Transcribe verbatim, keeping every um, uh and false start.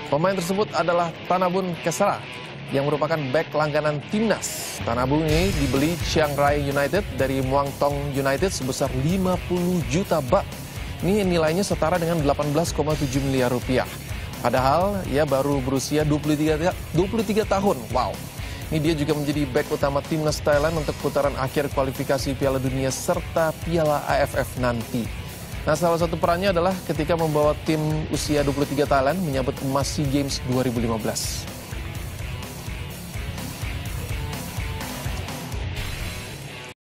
Pemain tersebut adalah Tanabun Kesara yang merupakan bek langganan timnas. Tanabun ini dibeli Chiang Rai United dari Muangthong United sebesar lima puluh juta baht. Ini nilainya setara dengan delapan belas koma tujuh miliar rupiah. Padahal ia baru berusia dua puluh tiga tahun. Wow. Ini dia juga menjadi bek utama timnas Thailand untuk putaran akhir kualifikasi Piala Dunia serta Piala A F F nanti. Nah, salah satu perannya adalah ketika membawa tim usia dua puluh tiga Thailand menyambut emas SEA Games dua ribu lima belas.